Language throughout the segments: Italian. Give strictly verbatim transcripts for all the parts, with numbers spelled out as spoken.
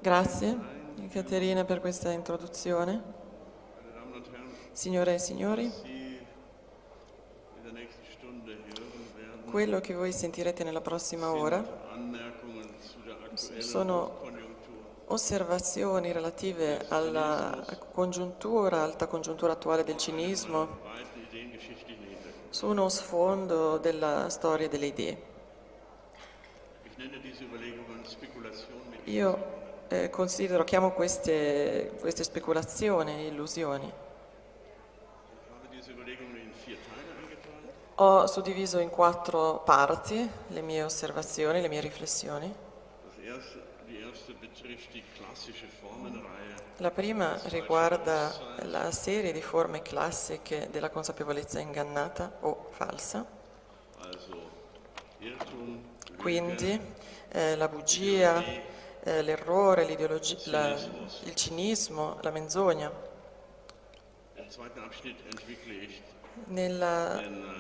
Grazie, Caterina, per questa introduzione. Signore e signori, quello che voi sentirete nella prossima ora sono osservazioni relative alla congiuntura, alta congiuntura attuale del cinismo, su uno sfondo della storia delle idee. Io eh, considero, chiamo queste, queste speculazioni, illusioni. Ho suddiviso in quattro parti le mie osservazioni, le mie riflessioni. La prima riguarda la serie di forme classiche della consapevolezza ingannata o falsa. Quindi eh, la bugia, eh, l'errore, l'ideologia, il cinismo, la menzogna. Nella,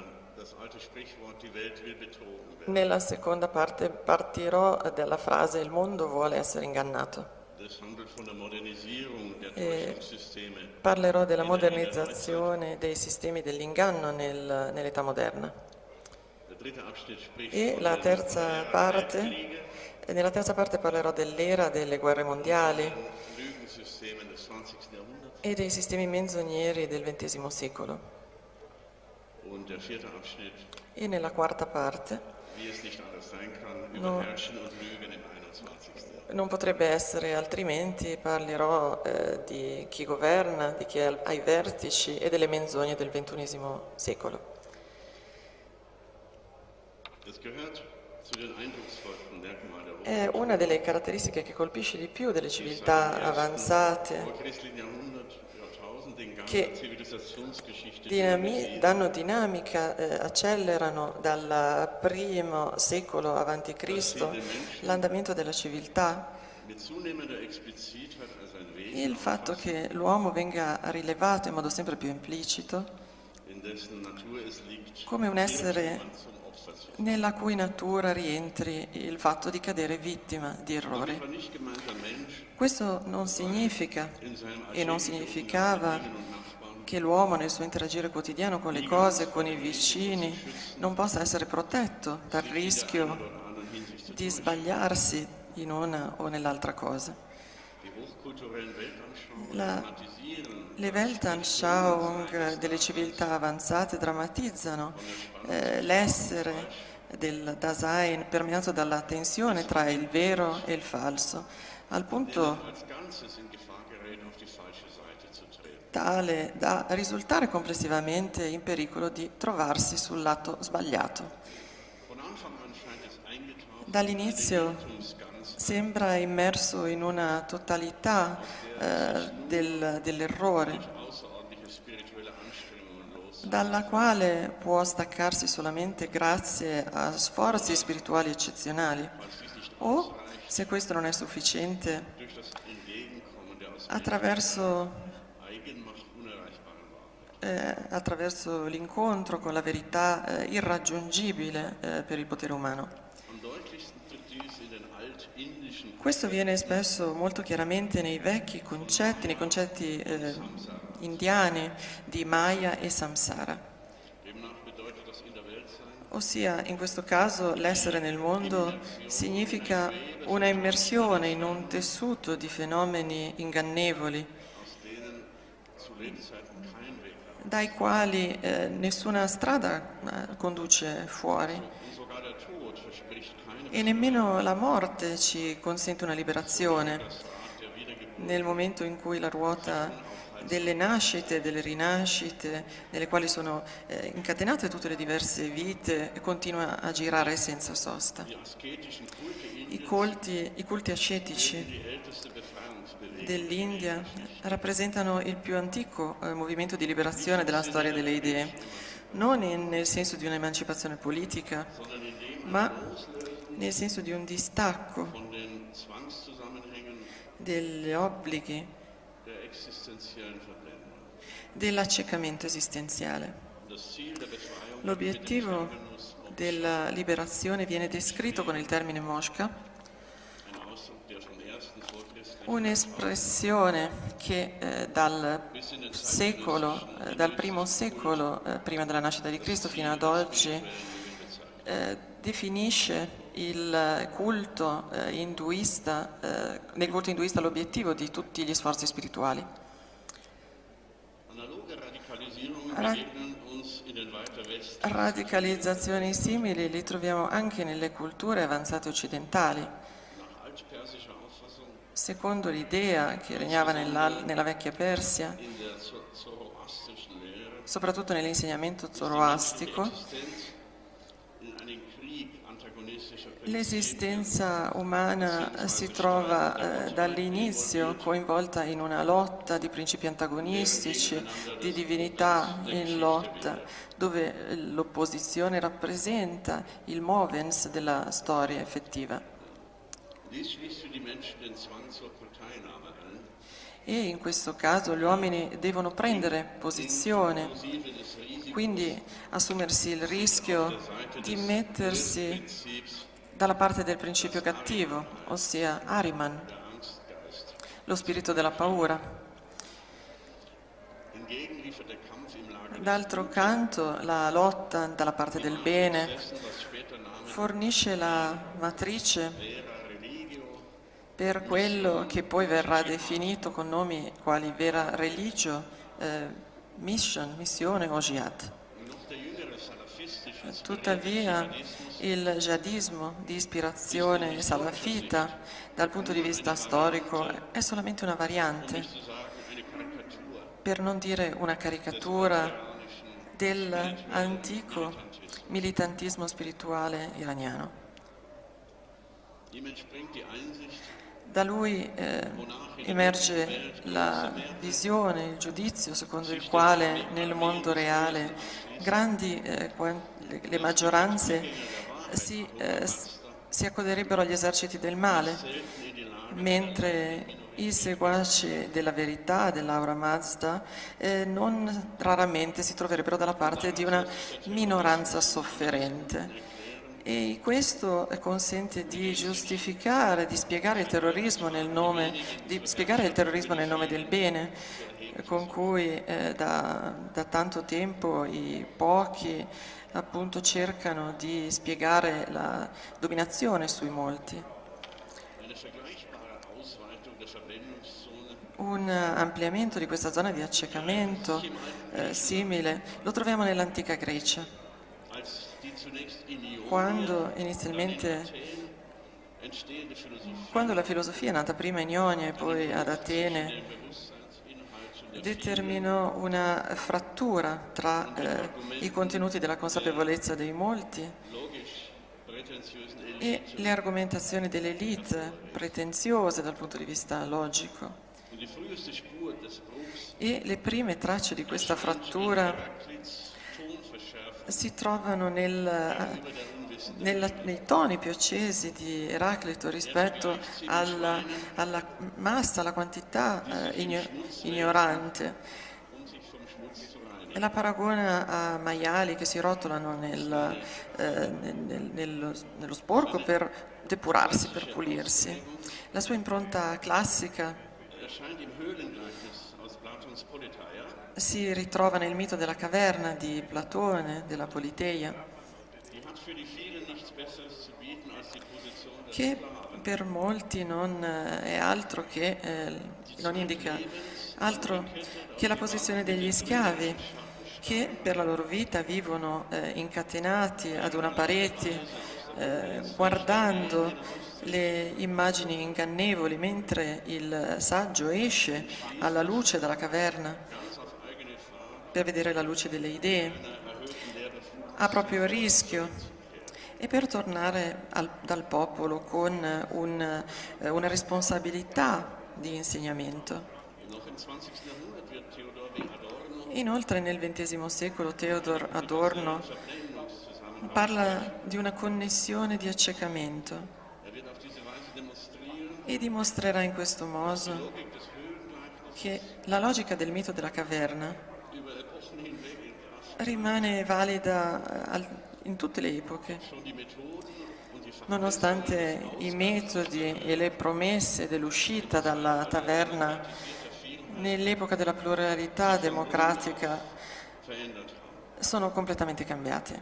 nella seconda parte partirò dalla frase «il mondo vuole essere ingannato». E parlerò della modernizzazione dei sistemi dell'inganno nel, nell'età moderna. E la terza parte, nella terza parte parlerò dell'era delle guerre mondiali e dei sistemi menzogneri del ventesimo secolo. E nella quarta parte no, non potrebbe essere altrimenti, parlerò eh, di chi governa, di chi è ai vertici e delle menzogne del ventunesimo secolo. È una delle caratteristiche che colpisce di più delle civiltà avanzate, che dinami- danno dinamica, eh, accelerano dal primo secolo avanti Cristo l'andamento della civiltà. Il fatto che l'uomo venga rilevato in modo sempre più implicito come un essere nella cui natura rientri il fatto di cadere vittima di errori. Questo non significa e non significava che l'uomo nel suo interagire quotidiano con le cose, con i vicini, non possa essere protetto dal rischio di sbagliarsi in una o nell'altra cosa. La, le Weltanschauung delle civiltà avanzate drammatizzano eh, l'essere del Dasein permeato dalla tensione tra il vero e il falso, al punto tale da risultare complessivamente in pericolo di trovarsi sul lato sbagliato. Dall'inizio sembra immerso in una totalità eh, del, dell'errore, dalla quale può staccarsi solamente grazie a sforzi spirituali eccezionali, o, se questo non è sufficiente, attraverso Eh, attraverso l'incontro con la verità eh, irraggiungibile eh, per il potere umano. Questo viene espresso molto chiaramente nei vecchi concetti, nei concetti eh, indiani di Maya e Samsara. Ossia, in questo caso, l'essere nel mondo significa una immersione in un tessuto di fenomeni ingannevoli, dai quali eh, nessuna strada eh, conduce fuori e nemmeno la morte ci consente una liberazione nel momento in cui la ruota delle nascite, delle rinascite, nelle quali sono eh, incatenate tutte le diverse vite, continua a girare senza sosta. I culti, i culti ascetici dell'India rappresentano il più antico eh, movimento di liberazione della storia delle idee, non in, nel senso di un'emancipazione politica, ma nel senso di un distacco degli obblighi, dell'accecamento esistenziale. L'obiettivo della liberazione viene descritto con il termine moksha, un'espressione che eh, dal secolo, eh, dal primo secolo, eh, prima della nascita di Cristo fino ad oggi, eh, definisce il culto eh, induista, eh, nel culto induista l'obiettivo di tutti gli sforzi spirituali. Ra- radicalizzazioni simili li troviamo anche nelle culture avanzate occidentali. Secondo l'idea che regnava nella, nella vecchia Persia, soprattutto nell'insegnamento zoroastico, l'esistenza umana si trova eh, dall'inizio coinvolta in una lotta di principi antagonistici, di divinità in lotta, dove l'opposizione rappresenta il movens della storia effettiva. E in questo caso gli uomini devono prendere posizione, quindi assumersi il rischio di mettersi dalla parte del principio cattivo, ossia Ahriman, lo spirito della paura. D'altro canto, la lotta dalla parte del bene fornisce la matrice per quello che poi verrà definito con nomi quali vera religio, eh, mission, missione o jihad. Tuttavia, il jihadismo di ispirazione salafita, dal punto di vista storico, è solamente una variante, per non dire una caricatura dell'antico militantismo spirituale iraniano. Da lui eh, emerge la visione, il giudizio secondo il quale nel mondo reale grandi, eh, le maggioranze si, eh, si accoderebbero agli eserciti del male, mentre i seguaci della verità, dell'Aura Mazda, eh, non raramente si troverebbero dalla parte di una minoranza sofferente. E questo consente di giustificare, di spiegare il terrorismo nel nome, di spiegare il terrorismo nel nome del bene, con cui eh, da, da tanto tempo i pochi appunto cercano di spiegare la dominazione sui molti. Un ampliamento di questa zona di accecamento eh, simile lo troviamo nell'antica Grecia. Quando inizialmente, quando la filosofia è nata prima in Ionia e poi ad Atene, determinò una frattura tra eh, i contenuti della consapevolezza dei molti e le argomentazioni dell'elite, pretenziose dal punto di vista logico. E le prime tracce di questa frattura si trovano nel, nella, nei toni più accesi di Eraclito rispetto alla, alla massa, alla quantità eh, ignorante. La paragona a maiali che si rotolano nel, eh, nel, nello, nello sporco per depurarsi, per pulirsi. La sua impronta classica si ritrova nel mito della caverna di Platone, della Politeia, che per molti non è altro che, eh, non indica altro che la posizione degli schiavi, che per la loro vita vivono eh, incatenati ad una parete, eh, guardando le immagini ingannevoli, mentre il saggio esce alla luce dalla caverna per vedere la luce delle idee, a proprio rischio, e per tornare al, dal popolo con un, eh, una responsabilità di insegnamento. Inoltre nel ventesimo secolo Theodor Adorno parla di una connessione di accecamento e dimostrerà in questo modo che la logica del mito della caverna rimane valida al, in tutte le epoche. Nonostante i metodi e le promesse dell'uscita dalla taverna nell'epoca della pluralità democratica sono completamente cambiati.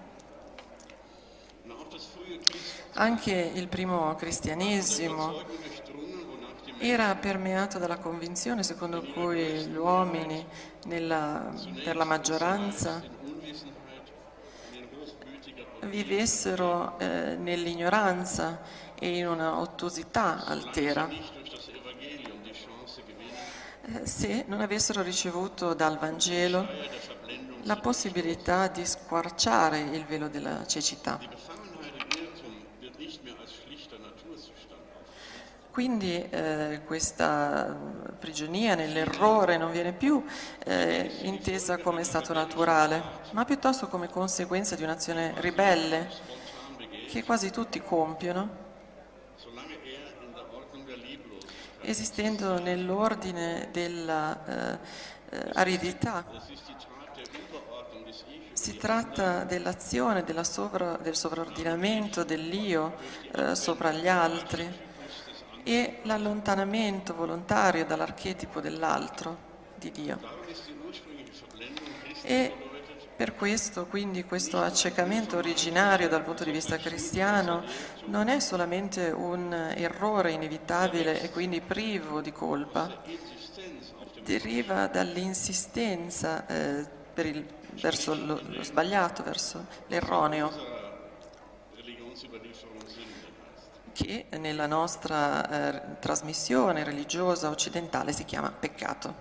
Anche il primo cristianesimo era permeato dalla convinzione secondo cui gli uomini, nella, per la maggioranza, vivessero eh, nell'ignoranza e in una ottusità altera, eh, se non avessero ricevuto dal Vangelo la possibilità di squarciare il velo della cecità. Quindi eh, questa prigionia nell'errore non viene più eh, intesa come stato naturale, ma piuttosto come conseguenza di un'azione ribelle che quasi tutti compiono, esistendo nell'ordine della eh, eh, aridità. Si tratta dell'azione della sovra, del sovraordinamento dell'io eh, sopra gli altri, e l'allontanamento volontario dall'archetipo dell'altro, di Dio. E per questo, quindi, questo accecamento originario dal punto di vista cristiano non è solamente un errore inevitabile e quindi privo di colpa, deriva dall'insistenza eh, per il, verso lo, lo sbagliato, verso l'erroneo, che nella nostra eh, trasmissione religiosa occidentale si chiama peccato.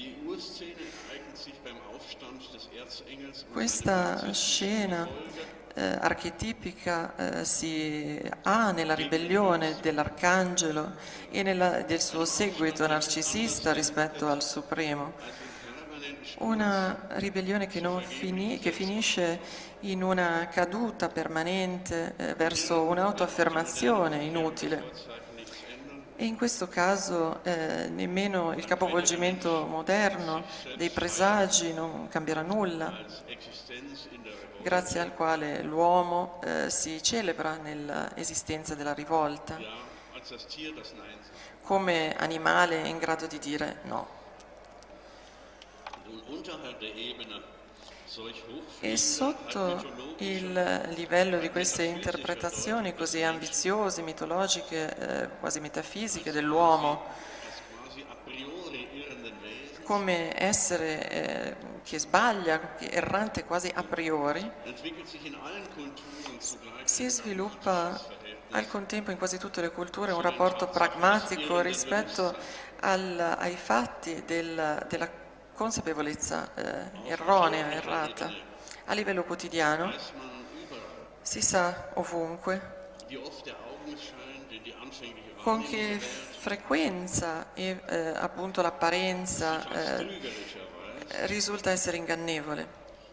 Questa scena eh, archetipica eh, si ha nella ribellione dell'arcangelo e nella, del suo seguito narcisista rispetto al Supremo. Una ribellione che, non fini, che finisce in una caduta permanente eh, verso un'autoaffermazione inutile. E in questo caso eh, nemmeno il capovolgimento moderno dei presagi non cambierà nulla, grazie al quale l'uomo eh, si celebra nell'esistenza della rivolta, come animale in grado di dire no. E sotto il livello di queste interpretazioni così ambiziose, mitologiche, eh, quasi metafisiche dell'uomo, come essere eh, che sbaglia, che errante quasi a priori, si sviluppa al contempo in quasi tutte le culture un rapporto pragmatico rispetto al, ai fatti del, della consapevolezza eh, erronea, errata. A livello quotidiano si sa ovunque con che frequenza e eh, appunto l'apparenza eh, risulta essere ingannevole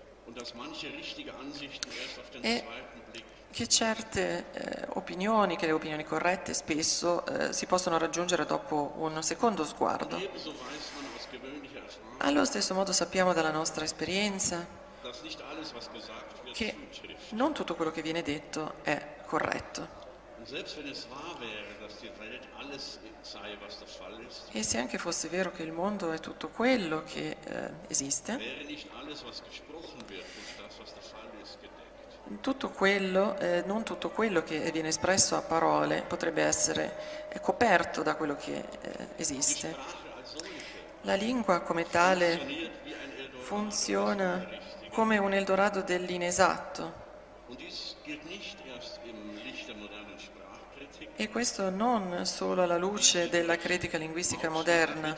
e che certe eh, opinioni, che le opinioni corrette spesso eh, si possono raggiungere dopo un secondo sguardo. Allo stesso modo sappiamo dalla nostra esperienza che non tutto quello che viene detto è corretto. E se anche fosse vero che il mondo è tutto quello che eh, esiste, tutto quello, eh, non tutto quello che viene espresso a parole potrebbe essere eh, coperto da quello che eh, esiste. La lingua come tale funziona come un Eldorado dell'inesatto. E questo non solo alla luce della critica linguistica moderna,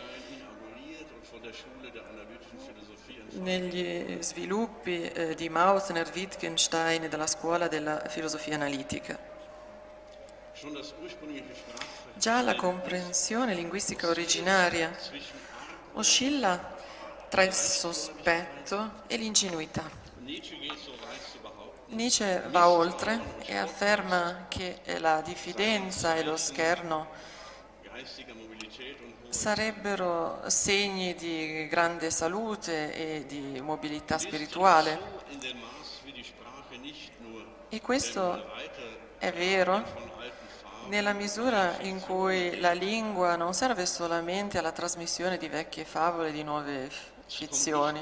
negli sviluppi eh, di Mautner, Wittgenstein e della scuola della filosofia analitica. Già la comprensione linguistica originaria oscilla tra il sospetto e l'ingenuità. Nietzsche va oltre e afferma che la diffidenza e lo scherno sarebbero segni di grande salute e di mobilità spirituale, E questo è vero nella misura in cui la lingua non serve solamente alla trasmissione di vecchie favole, di nuove fizioni.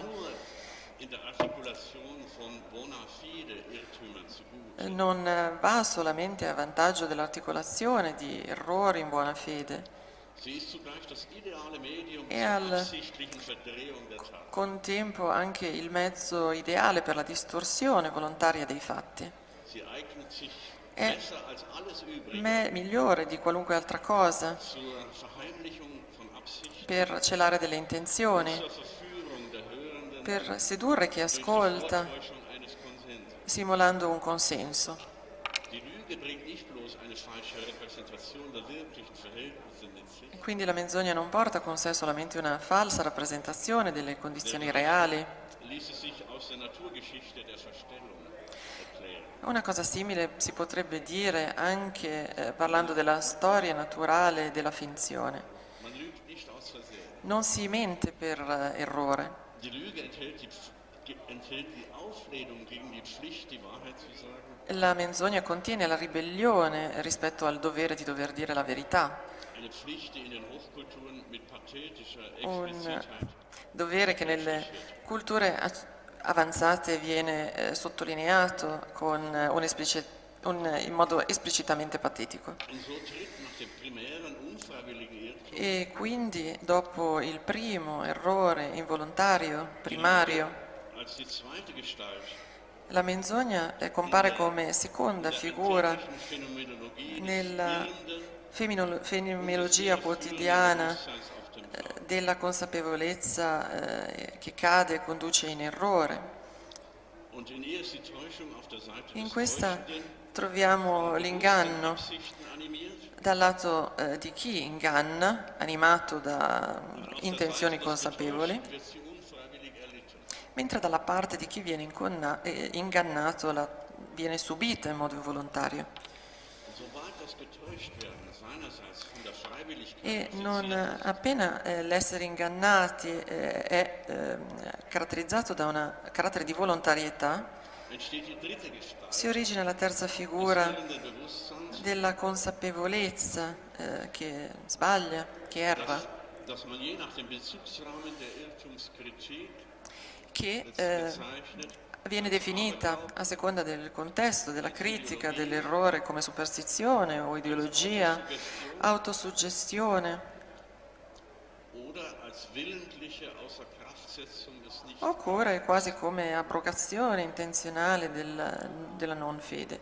Non va solamente a vantaggio dell'articolazione di errori in buona fede, e al contempo anche il mezzo ideale per la distorsione volontaria dei fatti. È me- migliore di qualunque altra cosa per celare delle intenzioni, per sedurre chi ascolta, simulando un consenso. Quindi la menzogna non porta con sé solamente una falsa rappresentazione delle condizioni reali. Una cosa simile si potrebbe dire anche eh, parlando della storia naturale della finzione. Non si mente per eh, errore. La menzogna contiene la ribellione rispetto al dovere di dover dire la verità. Un dovere che nelle culture avanzate viene eh, sottolineato con un esplicit- un, in modo esplicitamente patetico. E quindi dopo il primo errore involontario, primario, la menzogna eh, compare come seconda figura nella fenomenologia quotidiana eh, della consapevolezza eh, che cade e conduce in errore. In questa troviamo l'inganno dal lato eh, di chi inganna, animato da intenzioni consapevoli, mentre dalla parte di chi viene inconna- eh, ingannato la, viene subita in modo involontario. E non appena eh, l'essere ingannati eh, è eh, caratterizzato da un carattere di volontarietà, si origina la terza figura della consapevolezza eh, che sbaglia, che erra, che eh, viene definita a seconda del contesto, della critica, dell'errore come superstizione o ideologia, autosuggestione, oppure quasi come abrogazione intenzionale del, della non fede.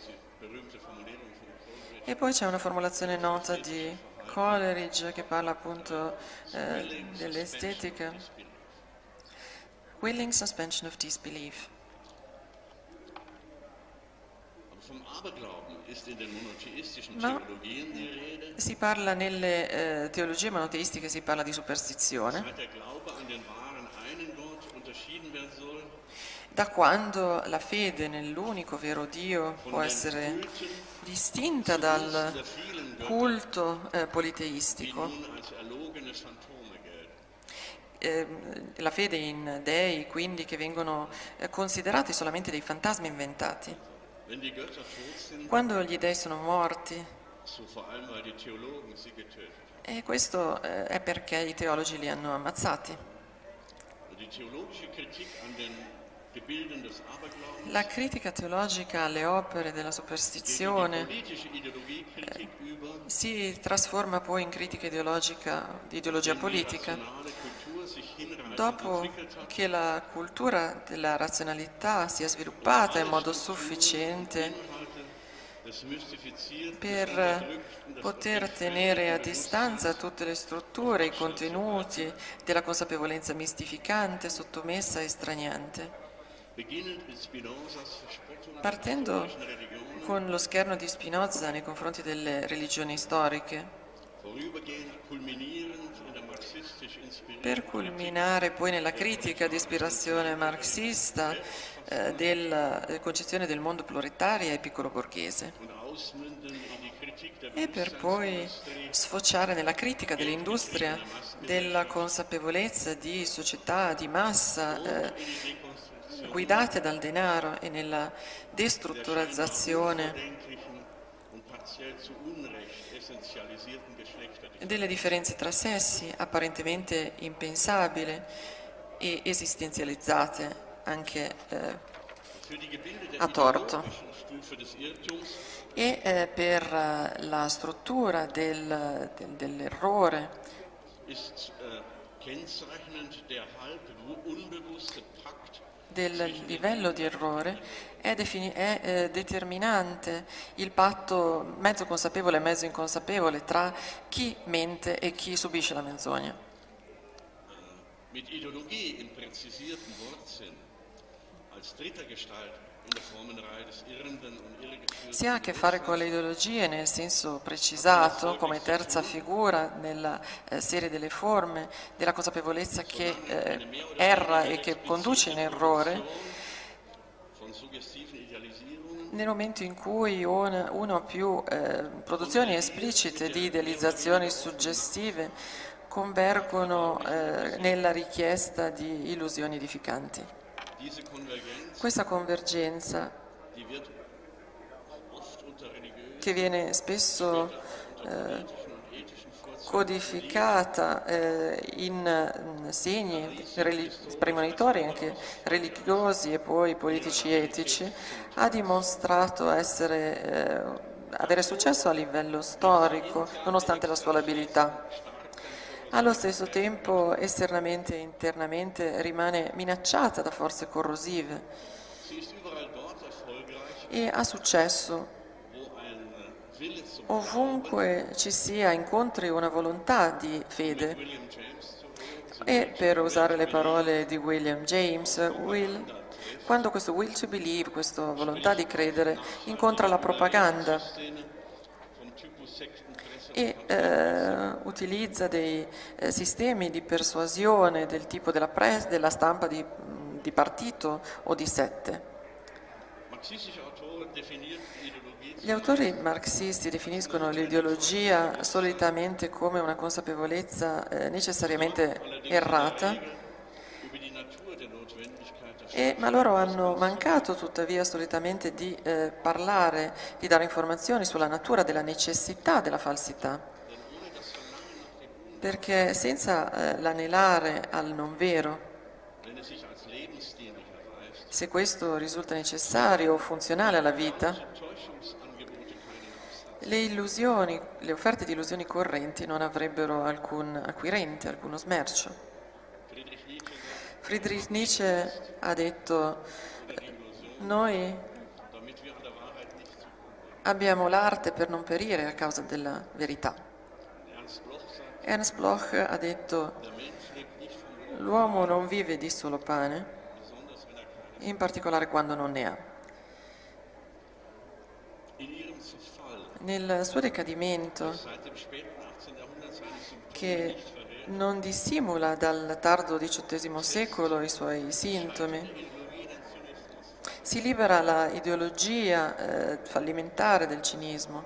E poi c'è una formulazione nota di Coleridge che parla appunto eh, dell'estetica. Willing suspension of disbelief. Ma si parla nelle eh, teologie monoteistiche, si parla di superstizione. Da quando la fede nell'unico vero Dio può essere distinta dal culto eh, politeistico, eh, la fede in dei, quindi, che vengono eh, considerati solamente dei fantasmi inventati. Quando gli dei sono morti, e questo eh, è perché i teologi li hanno ammazzati. La critica teologica alle opere della superstizione eh, si trasforma poi in critica ideologica di ideologia politica. Dopo che la cultura della razionalità si è sviluppata in modo sufficiente per poter tenere a distanza tutte le strutture, i contenuti della consapevolezza mistificante, sottomessa e straniante. Partendo con lo scherno di Spinoza nei confronti delle religioni storiche, per culminare poi nella critica di ispirazione marxista eh, della concezione del mondo proletaria e piccolo borghese, e per poi sfociare nella critica dell'industria della consapevolezza di società di massa eh, guidate dal denaro e nella destrutturizzazione delle differenze tra sessi, apparentemente impensabili e esistenzializzate anche eh, a torto. E eh, per uh, la struttura del, del, dell'errore del livello di errore è, è eh, determinante il patto mezzo consapevole e mezzo inconsapevole tra chi mente e chi subisce la menzogna. Mit Ideologie im präzisierten Wortsinn als dritter Gestalt in der Formenreihe des irrenden und irregeführten. Si ha a che fare con le ideologie nel senso precisato, come terza figura nella eh, serie delle forme della consapevolezza che eh, erra e che conduce in errore, nel momento in cui una, una o più eh, produzioni esplicite di idealizzazioni suggestive convergono eh, nella richiesta di illusioni edificanti. Questa convergenza, che viene spesso eh, codificata eh, in segni premonitori, anche religiosi e poi politici etici, ha dimostrato essere, eh, avere successo a livello storico, nonostante la sua labilità. Allo stesso tempo, esternamente e internamente, rimane minacciata da forze corrosive e ha successo ovunque ci sia, incontri una volontà di fede. E per usare le parole di William James, will, quando questo will to believe, questa volontà di credere, incontra la propaganda e eh, utilizza dei eh, sistemi di persuasione del tipo della, press, della stampa di, di partito o di sette. Gli autori marxisti definiscono l'ideologia solitamente come una consapevolezza eh, necessariamente errata, e, ma loro hanno mancato tuttavia solitamente di eh, parlare, di dare informazioni sulla natura della necessità della falsità, perché senza eh, l'anelare al non vero, se questo risulta necessario o funzionale alla vita, le illusioni, le offerte di illusioni correnti non avrebbero alcun acquirente, alcuno smercio. Friedrich Nietzsche ha detto: noi abbiamo l'arte per non perire a causa della verità. Ernst Bloch ha detto: l'uomo non vive di solo pane, in particolare quando non ne ha. Nel suo decadimento, che non dissimula dal tardo diciottesimo secolo i suoi sintomi, si libera la ideologia eh, fallimentare del cinismo.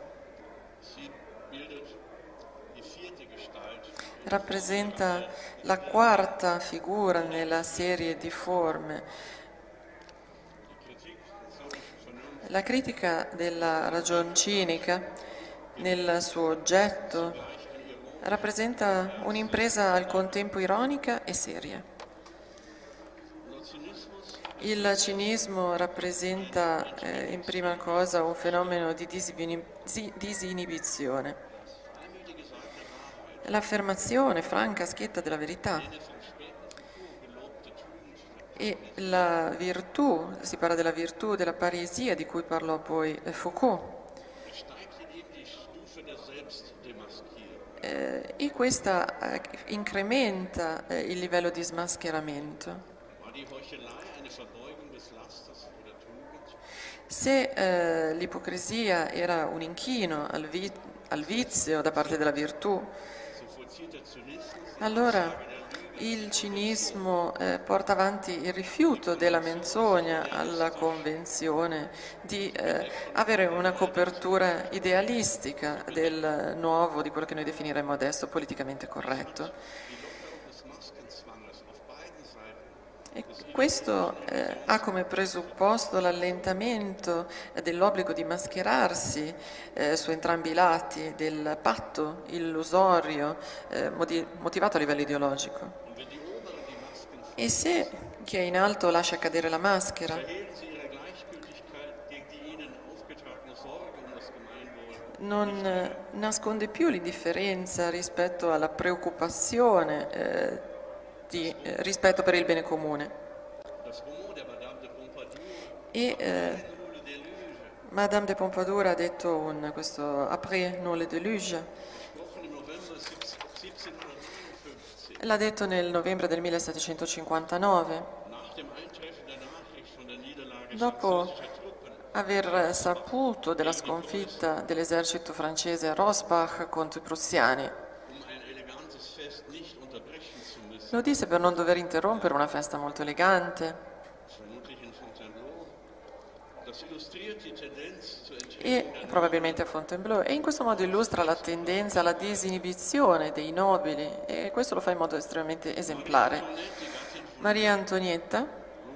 Rappresenta la quarta figura nella serie di forme. La critica della ragion cinica nel suo oggetto rappresenta un'impresa al contempo ironica e seria. Il cinismo rappresenta eh, in prima cosa un fenomeno di disinibizione, l'affermazione franca, schietta della verità. E la virtù, si parla della virtù della paresia di cui parlò poi Foucault. Eh, e questa eh, incrementa eh, il livello di smascheramento. Se eh, l'ipocrisia era un inchino al, vi al vizio da parte della virtù, allora il cinismo eh, porta avanti il rifiuto della menzogna alla convenzione di eh, avere una copertura idealistica del nuovo, di quello che noi definiremmo adesso politicamente corretto. E questo eh, ha come presupposto l'allentamento dell'obbligo di mascherarsi eh, su entrambi i lati del patto illusorio eh, motivato a livello ideologico. E se chi è in alto lascia cadere la maschera, non nasconde più l'indifferenza rispetto alla preoccupazione eh, di eh, rispetto per il bene comune. E eh, Madame de Pompadour ha detto un, questo après nous le déluge, l'ha detto nel novembre del millesettecentocinquantanove, dopo aver saputo della sconfitta dell'esercito francese a Rosbach contro i prussiani. Lo disse per non dover interrompere una festa molto elegante e probabilmente a Fontainebleau, e in questo modo illustra la tendenza alla disinibizione dei nobili, e questo lo fa in modo estremamente esemplare. Maria Antonietta,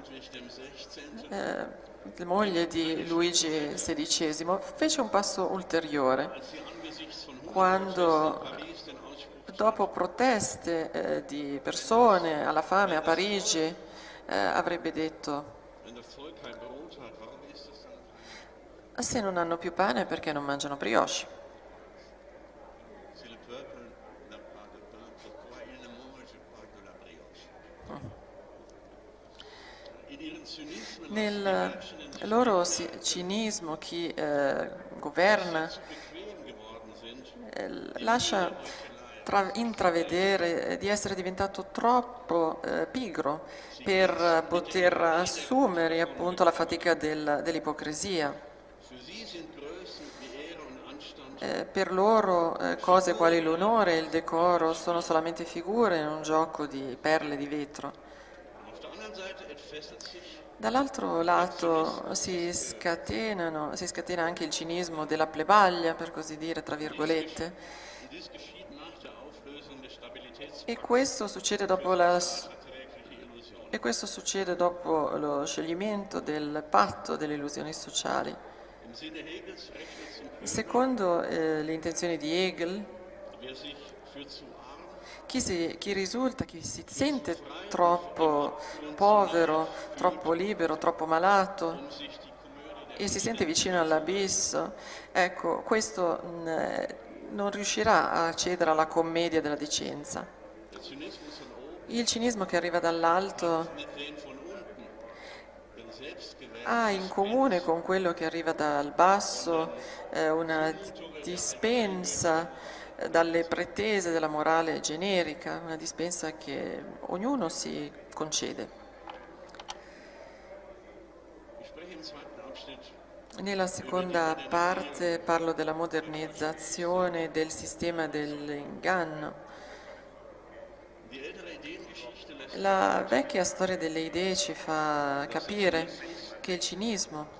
eh, moglie di Luigi sedicesimo, fece un passo ulteriore quando, dopo proteste eh, di persone alla fame a Parigi, eh, avrebbe detto: se non hanno più pane, perché non mangiano brioche? Nel loro cinismo chi eh, governa eh, lascia intravedere di essere diventato troppo eh, pigro per poter assumere appunto la fatica del, dell'ipocrisia. Eh, per loro eh, cose quali l'onore e il decoro sono solamente figure in un gioco di perle di vetro. Dall'altro lato si, scatenano, si scatena anche il cinismo della plebaglia, per così dire, tra virgolette, e questo succede dopo, la, e questo succede dopo lo scioglimento del patto delle illusioni sociali. Secondo eh, le intenzioni di Hegel, Chi, si, chi risulta, chi si sente troppo povero, troppo libero, troppo malato e si sente vicino all'abisso, ecco, questo mh, non riuscirà a accedere alla commedia della decenza. Il cinismo che arriva dall'alto ha in comune con quello che arriva dal basso eh, una dispensa dalle pretese della morale generica, una dispensa che ognuno si concede. Nella seconda parte parlo della modernizzazione del sistema dell'inganno. La vecchia storia delle idee ci fa capire che il cinismo,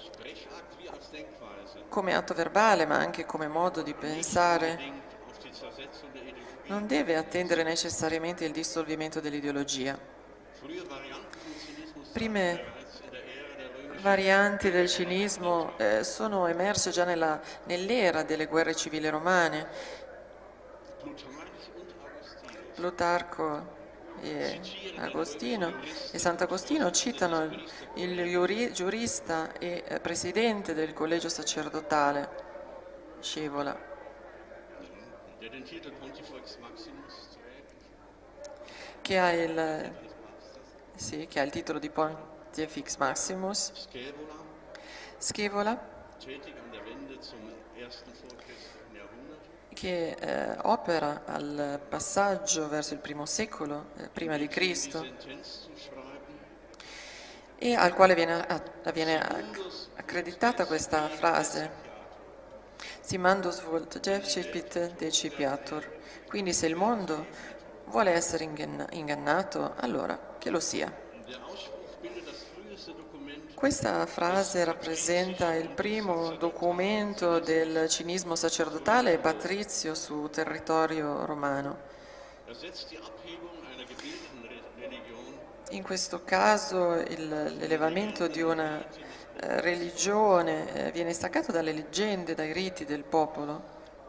come atto verbale ma anche come modo di pensare, non deve attendere necessariamente il dissolvimento dell'ideologia. Prime varianti del cinismo eh, sono emerse già nell'era delle guerre civili romane. Plutarco e Agostino e Sant'Agostino citano il giurista e presidente del collegio sacerdotale, Scevola, che ha il, sì, che ha il titolo di Pontifex Maximus, Scevola, che eh, opera al passaggio verso il primo secolo eh, prima di Cristo e al quale viene, viene accreditata questa frase: Si mandus vult decepit decipiatur. Quindi se il mondo vuole essere ingannato, allora che lo sia. Questa frase rappresenta il primo documento del cinismo sacerdotale e patrizio su territorio romano. in questo caso l'elevamento di una eh, religione eh, viene staccato dalle leggende, dai riti del popolo.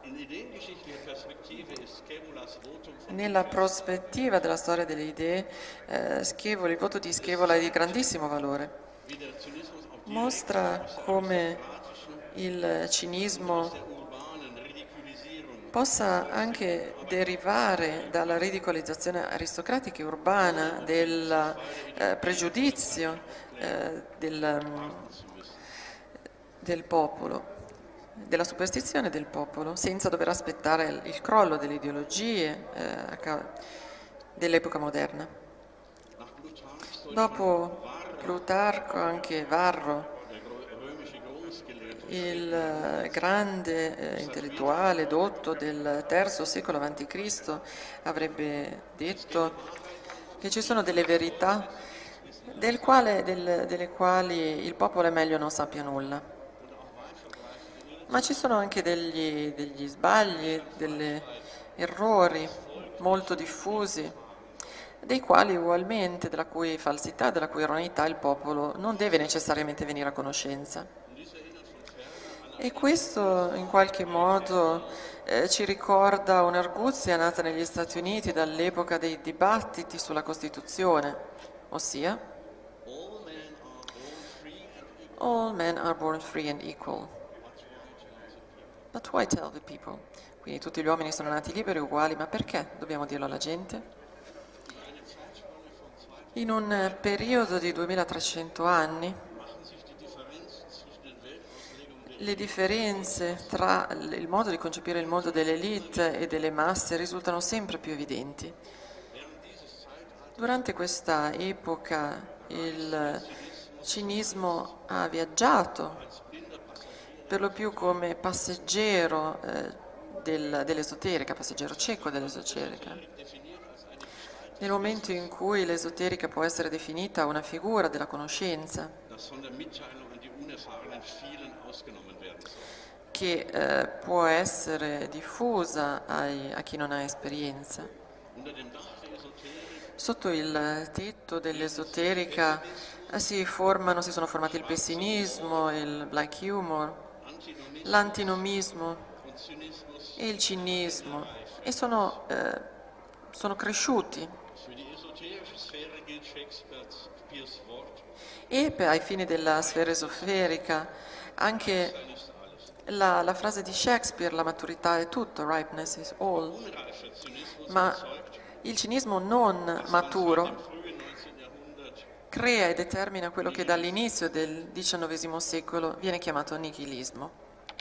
Nella prospettiva della storia delle idee, eh, Scaevola, il voto di Scaevola è di grandissimo valore. Mostra come il cinismo possa anche derivare dalla ridicolizzazione aristocratica e urbana, del eh, pregiudizio eh, del, del popolo, della superstizione del popolo, senza dover aspettare il crollo delle ideologie eh, dell'epoca moderna. Dopo Plutarco, anche Varro, il grande eh, intellettuale dotto del terzo secolo avanti Cristo, avrebbe detto che ci sono delle verità del quale, del, delle quali il popolo è meglio non sappia nulla. Ma ci sono anche degli, degli sbagli, degli errori molto diffusi, dei quali ugualmente, della cui falsità, della cui erroneità il popolo non deve necessariamente venire a conoscenza. E questo in qualche modo eh, ci ricorda un'arguzia nata negli Stati Uniti dall'epoca dei dibattiti sulla Costituzione, ossia all men are born free and equal. But why tell the people? Quindi tutti gli uomini sono nati liberi e uguali, ma perché dobbiamo dirlo alla gente? In un periodo di duemilatrecento anni, le differenze tra il modo di concepire il mondo dell'elite e delle masse risultano sempre più evidenti. Durante questa epoca il cinismo ha viaggiato, per lo più come passeggero eh, del, dell'esoterica, passeggero cieco dell'esoterica. Nel momento in cui l'esoterica può essere definita una figura della conoscenza, che eh, può essere diffusa ai, a chi non ha esperienza. Sotto il tetto dell'esoterica eh, si formano, si sono formati il pessimismo, il black humor, l'antinomismo e il cinismo, e sono, eh, sono cresciuti. E per, ai fini della sfera esoferica, anche la, la frase di Shakespeare, la maturità è tutto, ripeness is all, ma il cinismo non maturo crea e determina quello che dall'inizio del diciannovesimo secolo viene chiamato nichilismo.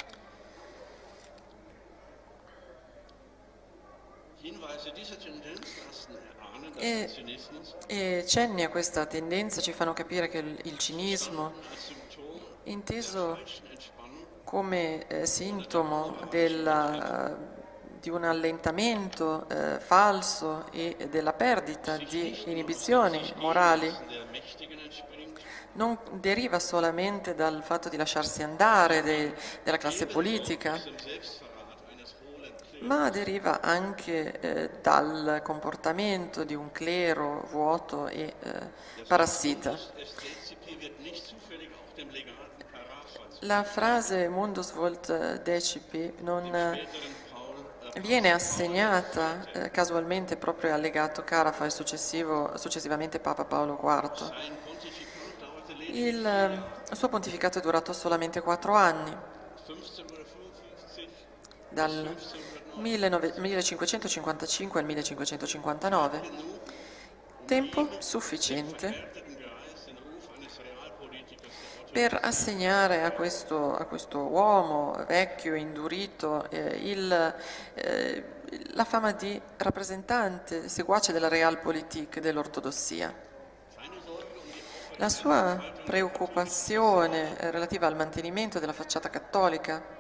E, e cenni a questa tendenza ci fanno capire che il, il cinismo, inteso come eh, sintomo della, di un allentamento eh, falso e della perdita di inibizioni morali, non deriva solamente dal fatto di lasciarsi andare de, della classe politica, ma deriva anche eh, dal comportamento di un clero vuoto e eh, parassita. La frase mundus volt decipi non eh, viene assegnata eh, casualmente proprio al legato Carafa e successivo, successivamente Papa Paolo quarto. Il eh, suo pontificato è durato solamente quattro anni, dal millecinquecentocinquantacinque al millecinquecentocinquantanove, tempo sufficiente per assegnare a questo, a questo uomo vecchio, indurito, eh, il, eh, la fama di rappresentante, seguace della Realpolitik, dell'ortodossia. La sua preoccupazione eh, relativa al mantenimento della facciata cattolica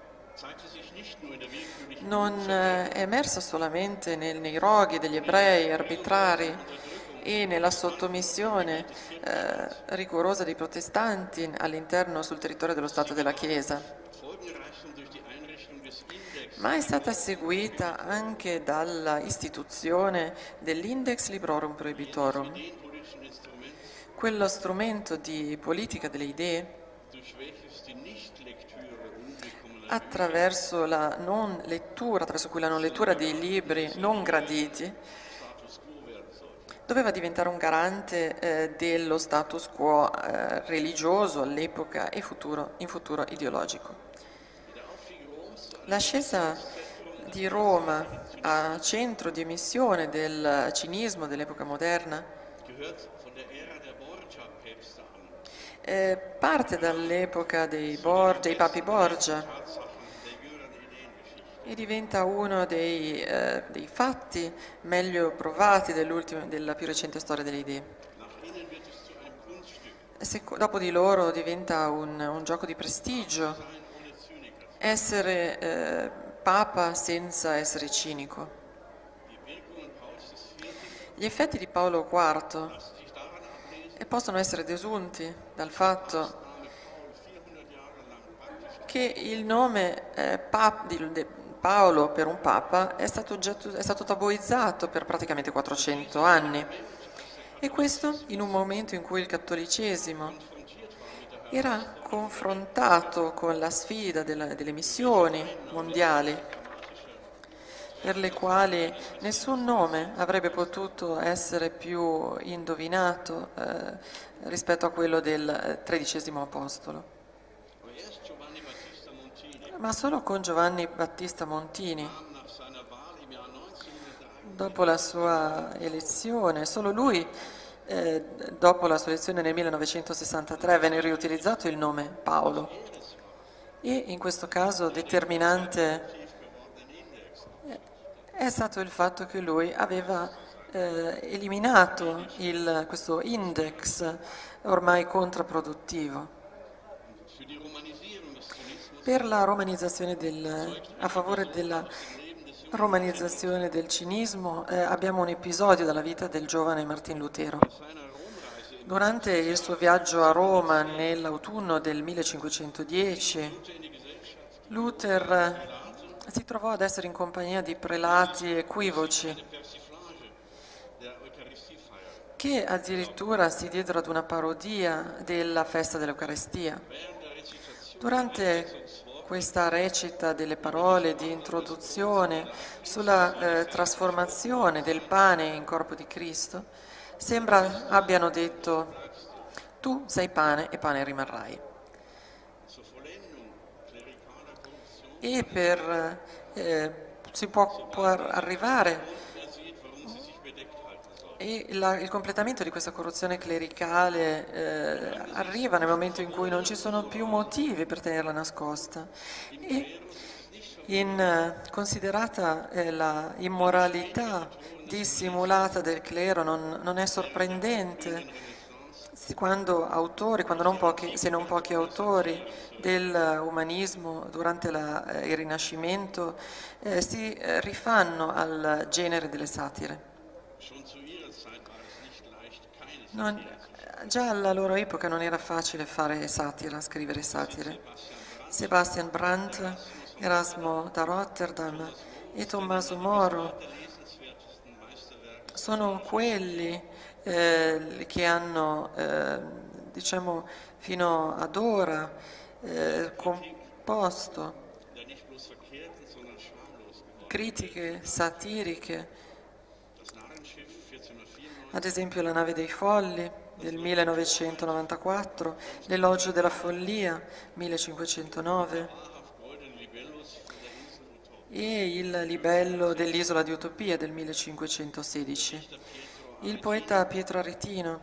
non è emersa solamente nel, nei roghi degli ebrei arbitrari e nella sottomissione eh, rigorosa dei protestanti all'interno sul territorio dello Stato della Chiesa, ma è stata seguita anche dalla istituzione dell'Index Librorum Prohibitorum, quello strumento di politica delle idee attraverso la non lettura, attraverso cui la non lettura dei libri non graditi, doveva diventare un garante eh, dello status quo eh, religioso all'epoca e futuro, in futuro ideologico. L'ascesa di Roma a centro di emissione del cinismo dell'epoca moderna eh, parte dall'epoca dei, Borgia, dei papi Borgia e diventa uno dei, eh, dei fatti meglio provati della più recente storia delle idee. Se, dopo di loro diventa un, un gioco di prestigio essere eh, papa senza essere cinico. Gli effetti di Paolo quarto possono essere desunti dal fatto che il nome eh, pap, di, di Paolo per un papa è stato, oggetto, è stato tabuizzato per praticamente quattrocento anni, e questo in un momento in cui il cattolicesimo era confrontato con la sfida della, delle missioni mondiali, per le quali nessun nome avrebbe potuto essere più indovinato eh, rispetto a quello del tredicesimo apostolo. Ma solo con Giovanni Battista Montini, dopo la sua elezione, solo lui, eh, dopo la sua elezione nel millenovecentosessantatré, venne riutilizzato il nome Paolo. E in questo caso determinante è stato il fatto che lui aveva eh, eliminato il, questo index ormai contrapproduttivo. Per la romanizzazione del, a favore della romanizzazione del cinismo eh, abbiamo un episodio dalla vita del giovane Martin Lutero. Durante il suo viaggio a Roma nell'autunno del millecinquecentodieci, Luther si trovò ad essere in compagnia di prelati equivoci che addirittura si diedero ad una parodia della festa dell'Eucaristia. Durante questa recita delle parole di introduzione sulla eh, trasformazione del pane in corpo di Cristo, sembra abbiano detto: tu sei pane e pane rimarrai. E per, eh, si può, può arrivare e la, il completamento di questa corruzione clericale eh, arriva nel momento in cui non ci sono più motivi per tenerla nascosta. E in, considerata eh, la immoralità dissimulata del clero, non, non è sorprendente quando autori, quando non pochi, se non pochi autori dell'umanismo durante la, eh, il Rinascimento eh, si eh, rifanno al genere delle satire. Non, già alla loro epoca non era facile fare satira, scrivere satire. Sebastian Brandt, Erasmo da Rotterdam e Tommaso Moro sono quelli eh, che hanno, eh, diciamo, fino ad ora eh, composto critiche satiriche. Ad esempio La nave dei folli del millenovecentonovantaquattro, L'elogio della follia millecinquecentonove e Il libello dell'isola di Utopia del millecinquecentosedici. Il poeta Pietro Aretino,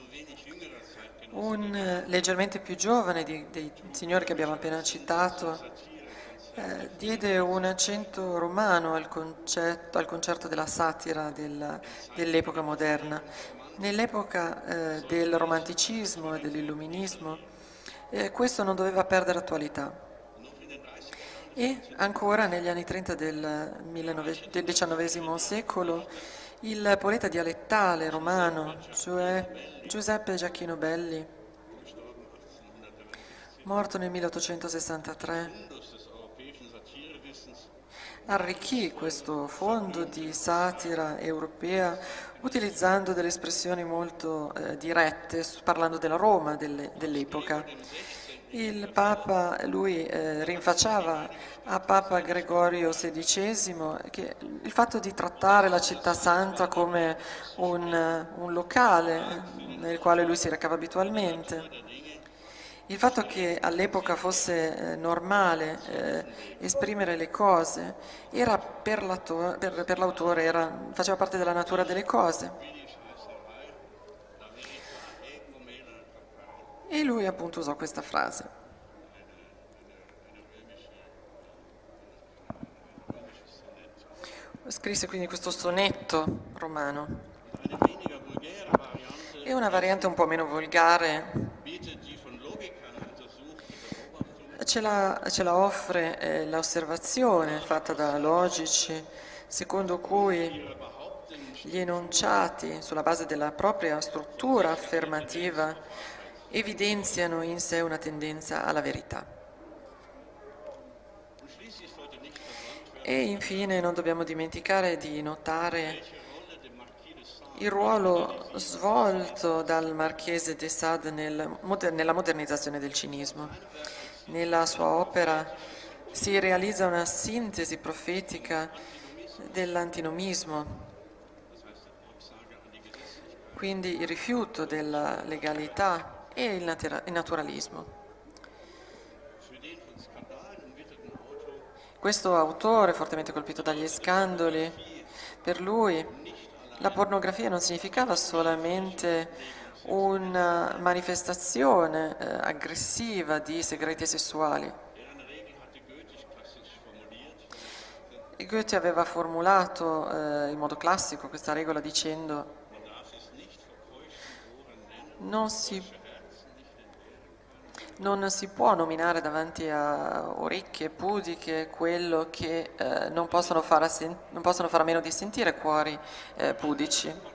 un leggermente più giovane di, dei signori che abbiamo appena citato, Eh, diede un accento romano al, concetto, al concerto della satira del, dell'epoca moderna. Nell'epoca eh, del romanticismo e dell'illuminismo eh, questo non doveva perdere attualità. E ancora negli anni trenta del, del diciannovesimo secolo il poeta dialettale romano Giuseppe Giacchino Belli, morto nel milleottocentosessantatré, arricchì questo fondo di satira europea utilizzando delle espressioni molto eh, dirette, parlando della Roma delle, dell'epoca. Il Papa, lui eh, rinfacciava a Papa Gregorio sedicesimo che il fatto di trattare la città santa come un, un locale nel quale lui si recava abitualmente, il fatto che all'epoca fosse eh, normale eh, esprimere le cose era per l'autore, per, per l'autore era, faceva parte della natura delle cose. E lui appunto usò questa frase. Scrisse quindi questo sonetto romano. E una variante un po' meno volgare ce la, ce la offre eh, l'osservazione fatta da logici, secondo cui gli enunciati, sulla base della propria struttura affermativa, evidenziano in sé una tendenza alla verità. E infine non dobbiamo dimenticare di notare il ruolo svolto dal Marchese de Sade nel, nella modernizzazione del cinismo. Nella sua opera si realizza una sintesi profetica dell'antinomismo, quindi il rifiuto della legalità e il naturalismo. Questo autore, fortemente colpito dagli scandali, per lui la pornografia non significava solamente una manifestazione eh, aggressiva di segreti sessuali. E Goethe aveva formulato eh, in modo classico questa regola dicendo: non si, non si può nominare davanti a orecchie pudiche quello che eh, non, possono far assen- non possono fare a meno di sentire cuori eh, pudici.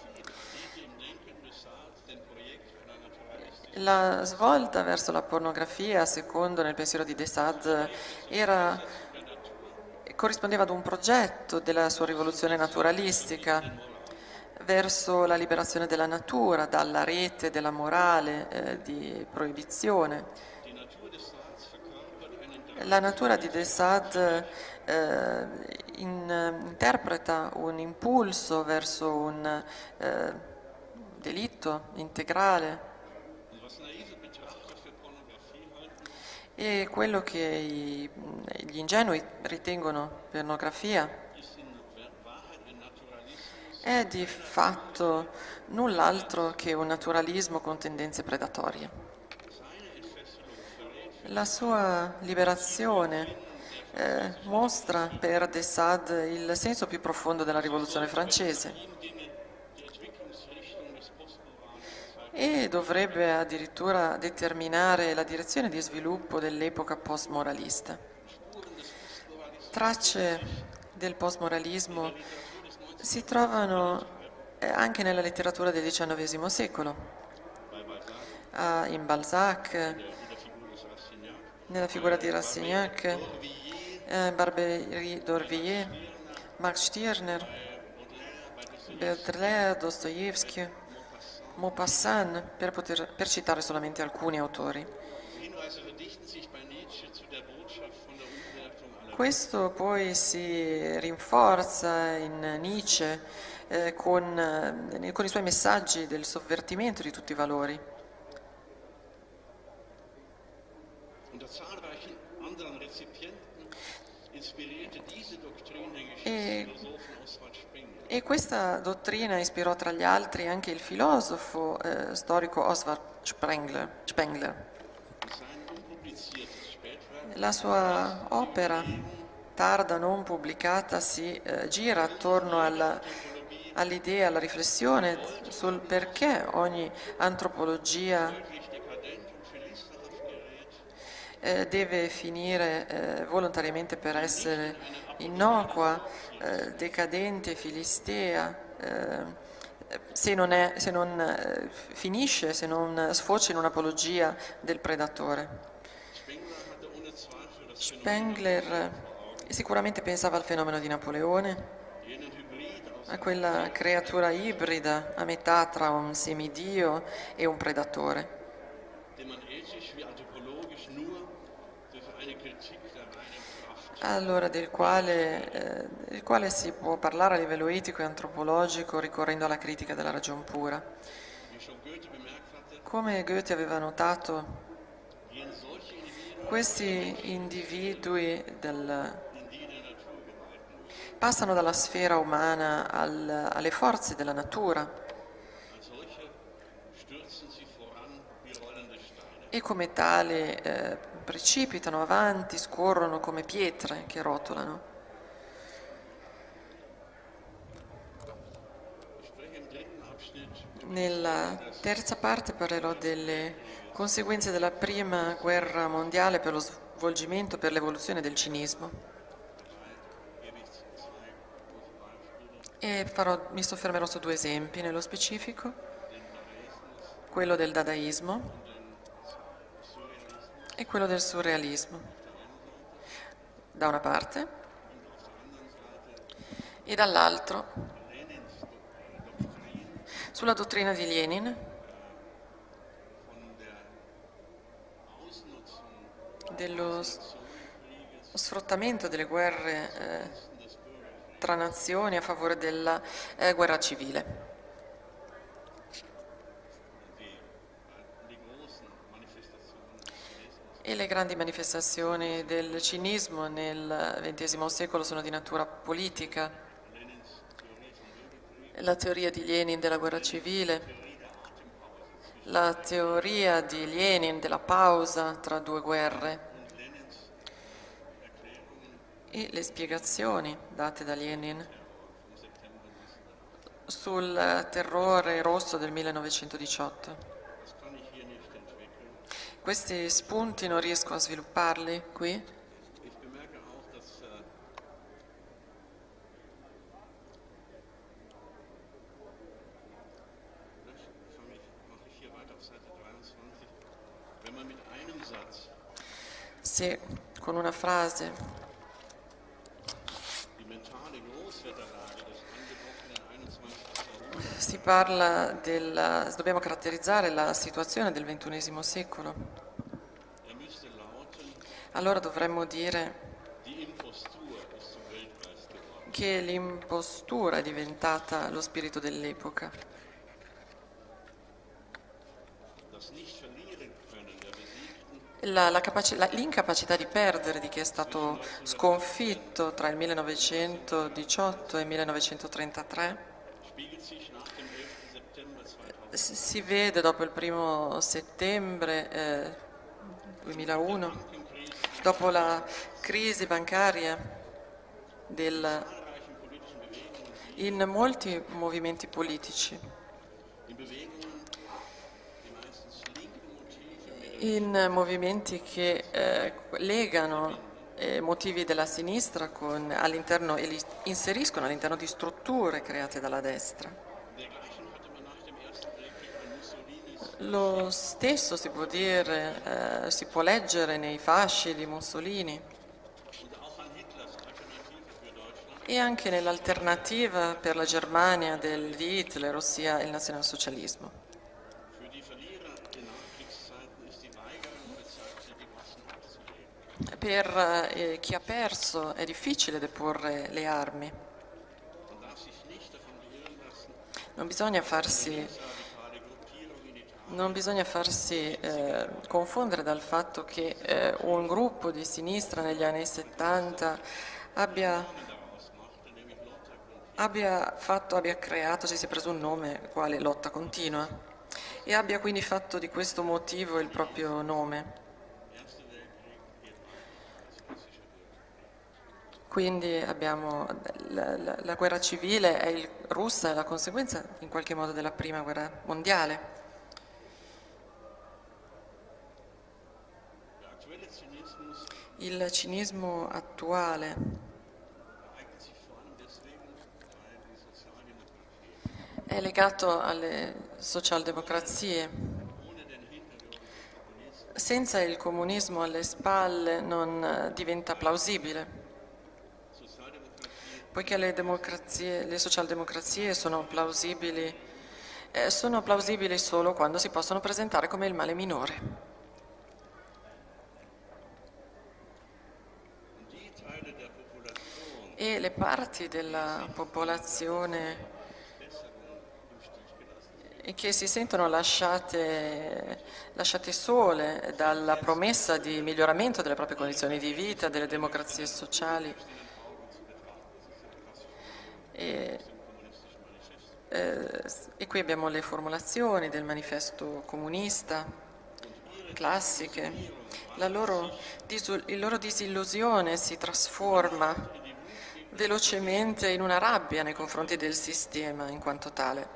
La svolta verso la pornografia, secondo nel pensiero di de Sade, era, corrispondeva ad un progetto della sua rivoluzione naturalistica verso la liberazione della natura dalla rete della morale eh, di proibizione. La natura di de Sade eh, in, interpreta un impulso verso un eh, delitto integrale. E quello che i, gli ingenui ritengono pornografia è di fatto null'altro che un naturalismo con tendenze predatorie. La sua liberazione eh, mostra per de Sade il senso più profondo della rivoluzione francese e dovrebbe addirittura determinare la direzione di sviluppo dell'epoca postmoralista. Tracce del postmoralismo si trovano anche nella letteratura del diciannovesimo secolo, in Balzac, nella figura di Rastignac, in Barberie d'Aurevilly, Max Stirner, Baudelaire, Dostoevsky, Maupassant, per, poter, per citare solamente alcuni autori. Questo poi si rinforza in Nietzsche eh, con, eh, con i suoi messaggi del sovvertimento di tutti i valori. E, e questa dottrina ispirò tra gli altri anche il filosofo eh, storico Oswald Spengler. Spengler. La sua opera, tarda non pubblicata, si eh, gira attorno alla, all'idea, alla riflessione sul perché ogni antropologia eh, deve finire eh, volontariamente per essere innocua, eh, decadente, filistea, eh, se non, è, se non eh, finisce, se non sfocia in un'apologia del predatore. Spengler sicuramente pensava al fenomeno di Napoleone, a quella creatura ibrida, a metà tra un semidio e un predatore, allora del quale, eh, del quale si può parlare a livello etico e antropologico ricorrendo alla critica della ragion pura. Come Goethe aveva notato, questi individui del, passano dalla sfera umana al, alle forze della natura e come tali eh, precipitano avanti, scorrono come pietre che rotolano. Nella terza parte parlerò delle conseguenze della prima guerra mondiale per lo svolgimento, per l'evoluzione del cinismo. E farò, mi soffermerò su due esempi nello specifico, quello del dadaismo e quello del surrealismo, da una parte, e dall'altro sulla dottrina di Lenin, dello sfruttamento delle guerre eh, tra nazioni a favore della eh, guerra civile. E le grandi manifestazioni del cinismo nel ventesimo secolo sono di natura politica. La teoria di Lenin della guerra civile, la teoria di Lenin della pausa tra due guerre e le spiegazioni date da Lenin sul terrore rosso del millenovecentodiciotto. Questi spunti non riesco a svilupparli qui. Se con una frase si parla del, dobbiamo caratterizzare la situazione del ventunesimo secolo, allora dovremmo dire che l'impostura è diventata lo spirito dell'epoca. La, la la, l'incapacità di perdere di chi è stato sconfitto tra il millenovecentodiciotto e il millenovecentotrentatré si vede dopo il primo settembre eh, duemilauno, dopo la crisi bancaria del, in molti movimenti politici, in movimenti che eh, legano eh, motivi della sinistra con, all'interno e li inseriscono all'interno di strutture create dalla destra. Lo stesso si può dire, eh, si può leggere nei fasci di Mussolini e anche nell'alternativa per la Germania del, di Hitler, ossia il nazionalsocialismo. Per eh, chi ha perso è difficile deporre le armi. Non bisogna farsi, non bisogna farsi eh, confondere dal fatto che eh, un gruppo di sinistra negli anni settanta abbia, abbia, fatto, abbia creato, si sia preso un nome quale lotta continua e abbia quindi fatto di questo motivo il proprio nome. Quindi abbiamo la, la, la guerra civile è il, russa è la conseguenza in qualche modo della prima guerra mondiale. Il cinismo attuale è legato alle socialdemocrazie. Senza il comunismo alle spalle non diventa plausibile. poiché le democrazie, le socialdemocrazie sono plausibili, eh, sono plausibili solo quando si possono presentare come il male minore. E le parti della popolazione che si sentono lasciate, lasciate sole dalla promessa di miglioramento delle proprie condizioni di vita, delle democrazie sociali. E, eh, e qui abbiamo le formulazioni del manifesto comunista, classiche. La loro, il loro disillusione si trasforma velocemente in una rabbia nei confronti del sistema in quanto tale.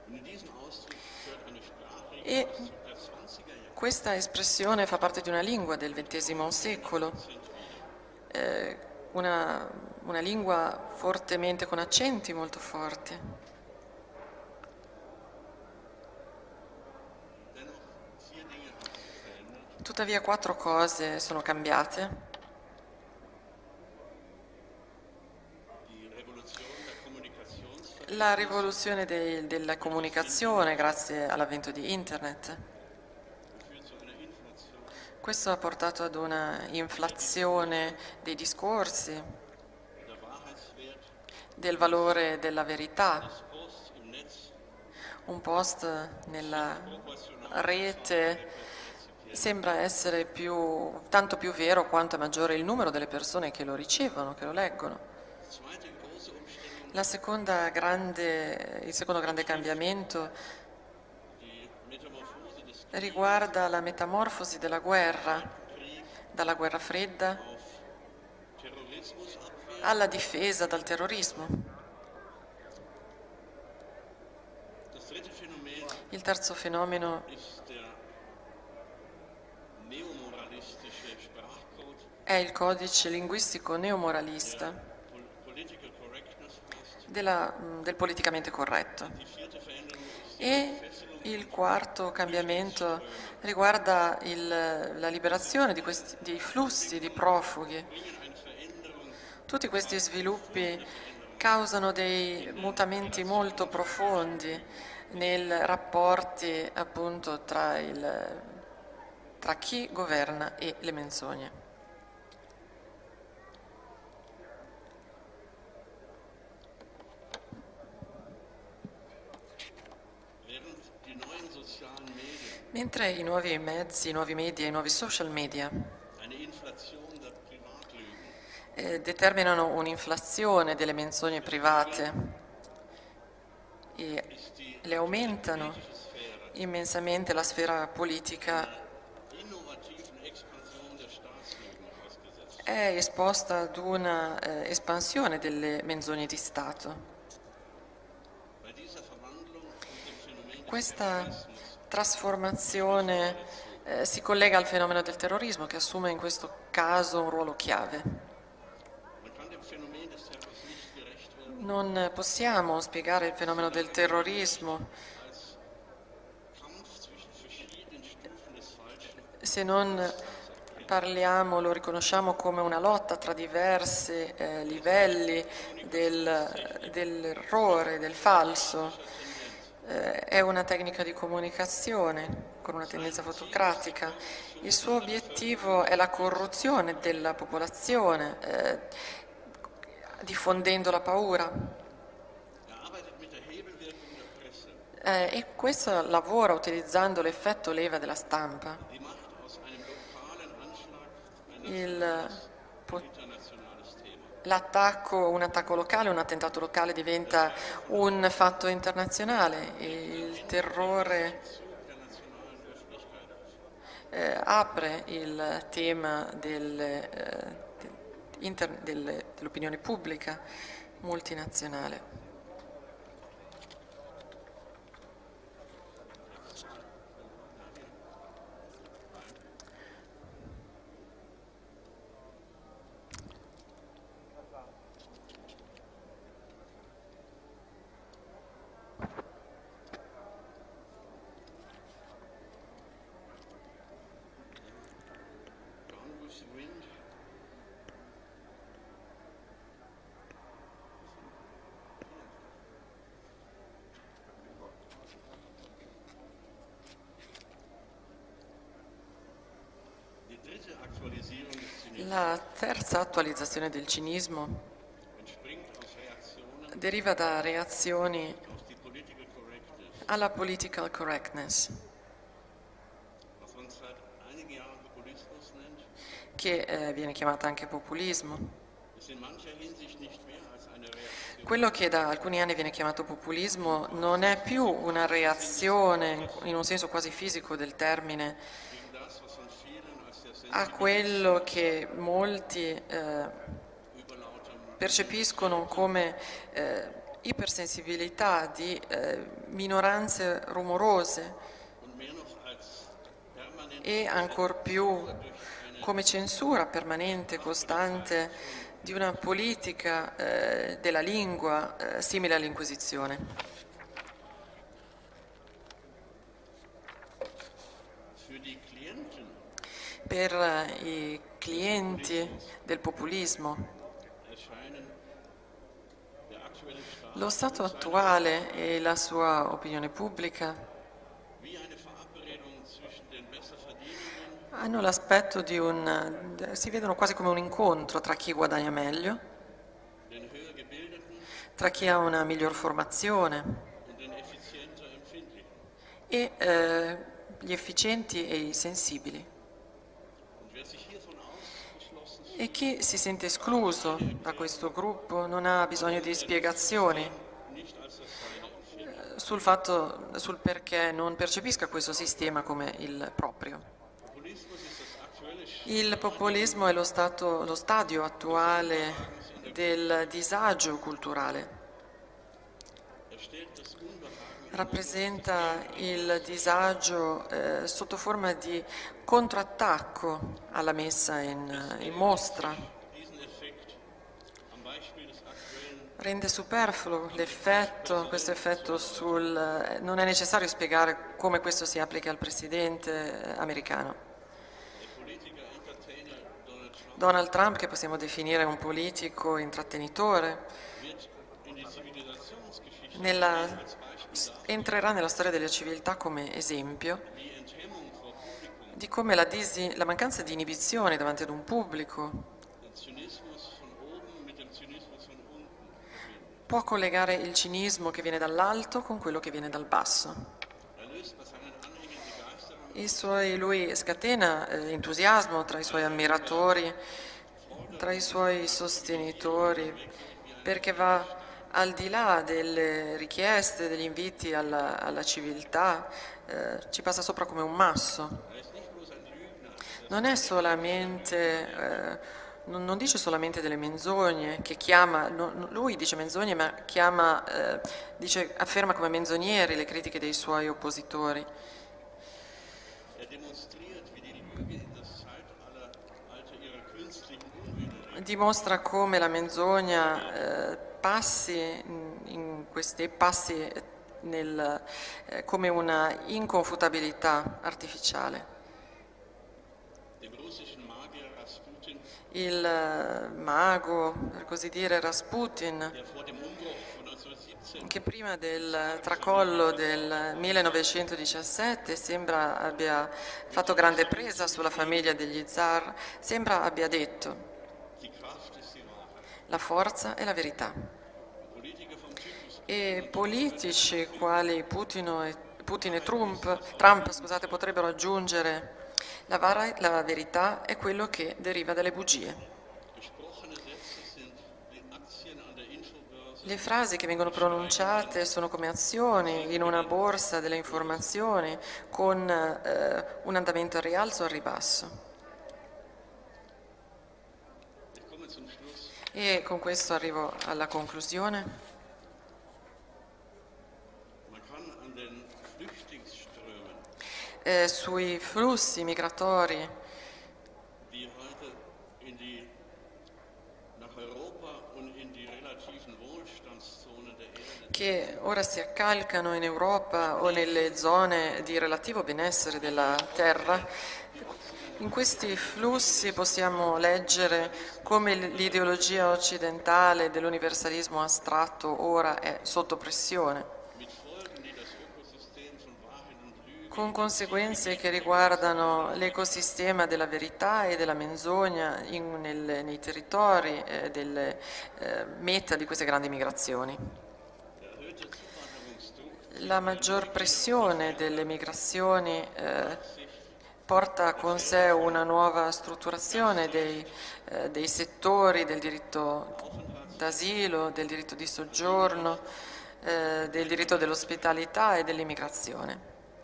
E questa espressione fa parte di una lingua del ventesimo secolo, eh, una, una lingua fortemente con accenti molto forti. Tuttavia quattro cose sono cambiate. La rivoluzione de, della comunicazione grazie all'avvento di Internet. Questo ha portato ad una inflazione dei discorsi, del valore della verità. Un post nella rete sembra essere più, tanto più vero quanto è maggiore il numero delle persone che lo ricevono, che lo leggono. La seconda grande, il secondo grande cambiamento riguarda la metamorfosi della guerra, dalla guerra fredda alla difesa dal terrorismo. Il terzo fenomeno è il codice linguistico neomoralista della, del politicamente corretto. E il quarto cambiamento riguarda il, la liberazione di questi, dei flussi di profughi. Tutti questi sviluppi causano dei mutamenti molto profondi nei rapporti appunto tra, il, tra chi governa e le menzogne. Mentre i nuovi mezzi, i nuovi media, i nuovi social media eh, determinano un'inflazione delle menzogne private e le aumentano immensamente, la sfera politica è esposta ad una eh, espansione delle menzogne di Stato. Questa trasformazione eh, si collega al fenomeno del terrorismo, che assume in questo caso un ruolo chiave. Non possiamo spiegare il fenomeno del terrorismo se non parliamo, lo riconosciamo come una lotta tra diversi eh, livelli del, dell'errore, del falso. È una tecnica di comunicazione con una tendenza fotocratica. Il suo obiettivo è la corruzione della popolazione, eh, diffondendo la paura. Eh, e questo lavora utilizzando l'effetto leva della stampa. L'attacco, un attacco locale, un attentato locale diventa un fatto internazionale e il terrore eh, apre il tema del, eh, del, del, dell'opinione pubblica multinazionale. La terza attualizzazione del cinismo deriva da reazioni alla political correctness, che eh, viene chiamata anche populismo. Quello che da alcuni anni viene chiamato populismo non è più una reazione, in un senso quasi fisico del termine, a quello che molti eh, percepiscono come eh, ipersensibilità di eh, minoranze rumorose e ancor più come censura permanente, costante, di una politica eh, della lingua eh, simile all'Inquisizione. Per eh, i clienti del populismo, lo stato attuale e la sua opinione pubblica hanno l'aspetto di un... si vedono quasi come un incontro tra chi guadagna meglio, tra chi ha una miglior formazione e eh, gli efficienti e i sensibili. E chi si sente escluso da questo gruppo non ha bisogno di spiegazioni sul fatto, sul perché non percepisca questo sistema come il proprio. Il populismo è lo, stato, lo stadio attuale del disagio culturale. Rappresenta il disagio eh, sotto forma di controattacco alla messa in, in mostra. Rende superfluo l'effetto, questo effetto sul... Eh, non è necessario spiegare come questo si applica al presidente eh, americano. Donald Trump, che possiamo definire un politico intrattenitore, nella, entrerà nella storia della civiltà come esempio di come la, disi, la mancanza di inibizione davanti ad un pubblico può collegare il cinismo che viene dall'alto con quello che viene dal basso. I suoi, lui scatena eh, entusiasmo tra i suoi ammiratori, tra i suoi sostenitori, perché va al di là delle richieste, degli inviti alla, alla civiltà, eh, ci passa sopra come un masso. Non è solamente, eh, non, non dice solamente delle menzogne, che chiama, no, lui dice menzogne, ma chiama, eh, dice, afferma come menzogneri le critiche dei suoi oppositori. Dimostra come la menzogna eh, passi in questi passi nel, eh, come una inconfutabilità artificiale. Il eh, mago, per così dire, Rasputin, che prima del tracollo del millenovecentodiciassette sembra abbia fatto grande presa sulla famiglia degli zar, sembra abbia detto: la forza è la verità. E politici quali Putin e, Putin e Trump, Trump scusate, potrebbero aggiungere: la, vara, la verità è quello che deriva dalle bugie. Le frasi che vengono pronunciate sono come azioni in una borsa delle informazioni con eh, un andamento al rialzo o al ribasso. E con questo arrivo alla conclusione. Eh, sui flussi migratori che ora si accalcano in Europa o nelle zone di relativo benessere della terra. In questi flussi possiamo leggere come l'ideologia occidentale dell'universalismo astratto ora è sotto pressione, con conseguenze che riguardano l'ecosistema della verità e della menzogna in, nel, nei territori eh, delle eh, meta di queste grandi migrazioni. La maggior pressione delle migrazioni eh, porta con sé una nuova strutturazione dei, eh, dei settori del diritto d'asilo, del diritto di soggiorno, eh, del diritto dell'ospitalità e dell'immigrazione.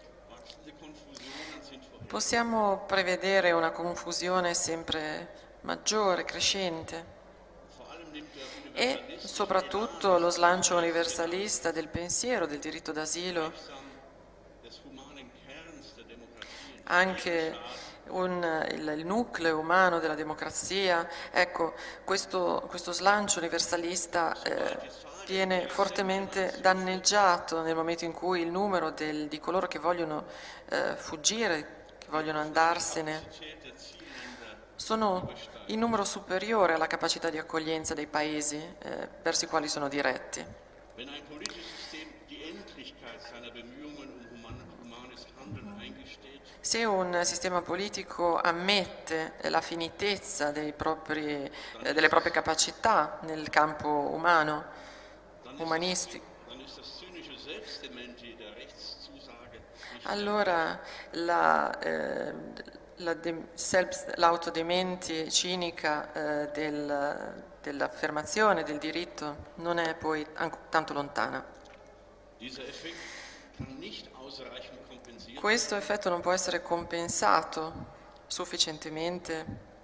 Possiamo prevedere una confusione sempre maggiore, crescente, e soprattutto lo slancio universalista del pensiero del diritto d'asilo, anche un, il, il nucleo umano della democrazia. Ecco, questo, questo slancio universalista eh, viene fortemente danneggiato nel momento in cui il numero del, di coloro che vogliono eh, fuggire, che vogliono andarsene, sono in numero superiore alla capacità di accoglienza dei paesi eh, verso i quali sono diretti. Se un sistema politico ammette la finitezza dei propri, eh, delle proprie capacità nel campo umano, umanistico, allora la, eh, l'autodementi cinica eh, del, dell'affermazione del diritto non è poi tanto lontana. Questo effetto non può essere compensato sufficientemente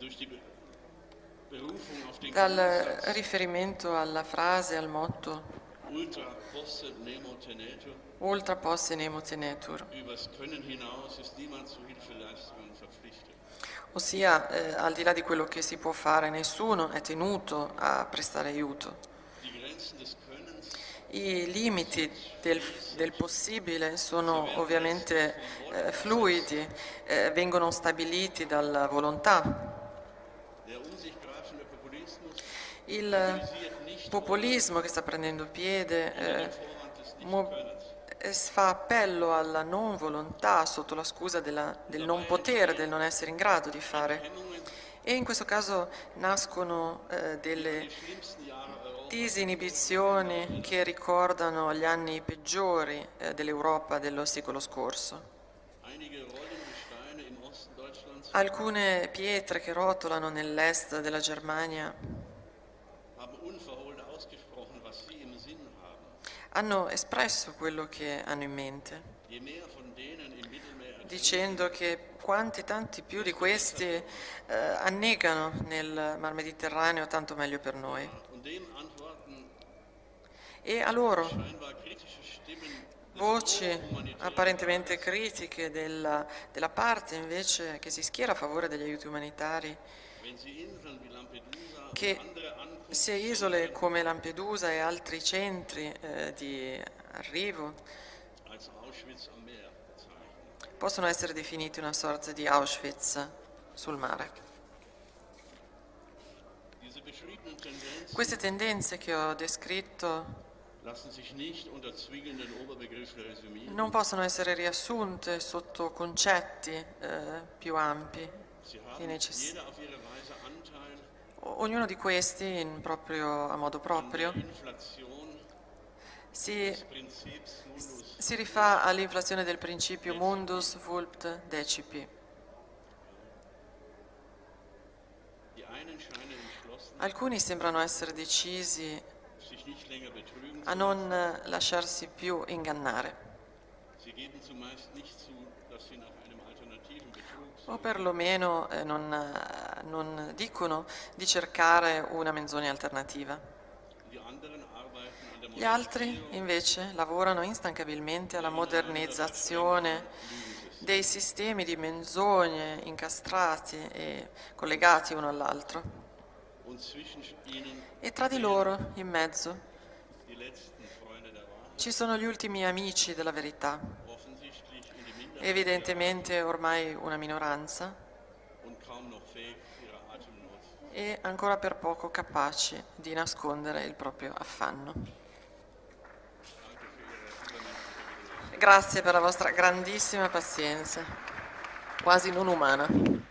dal riferimento alla frase, al motto ultra posse nemo tenetur, ossia eh, al di là di quello che si può fare, nessuno è tenuto a prestare aiuto. I limiti del, del possibile sono ovviamente eh, fluidi, eh, vengono stabiliti dalla volontà. Il populismo che sta prendendo piede eh, fa appello alla non volontà sotto la scusa della, del non potere, del non essere in grado di fare. E in questo caso nascono eh, delle disinibizioni che ricordano gli anni peggiori eh, dell'Europa dello secolo scorso. Alcune pietre che rotolano nell'est della Germania hanno espresso quello che hanno in mente, dicendo che quanti tanti più di questi eh, annegano nel Mar Mediterraneo, tanto meglio per noi. E a loro voci apparentemente critiche della, della parte invece che si schiera a favore degli aiuti umanitari, che sia isole come Lampedusa e altri centri eh, di arrivo possono essere definiti una sorta di Auschwitz sul mare. Queste tendenze che ho descritto non possono essere riassunte sotto concetti eh, più ampi e necessari. Ognuno di questi, in proprio, a modo proprio, si, si rifà all'inflazione del principio mundus vult decipi. Alcuni sembrano essere decisi a non lasciarsi più ingannare, o perlomeno eh, non, non dicono di cercare una menzogna alternativa. Gli altri invece lavorano instancabilmente alla modernizzazione dei sistemi di menzogne incastrati e collegati uno all'altro. E tra di loro, in mezzo, ci sono gli ultimi amici della verità, evidentemente ormai una minoranza, e ancora per poco capaci di nascondere il proprio affanno. Grazie per la vostra grandissima pazienza, quasi non umana.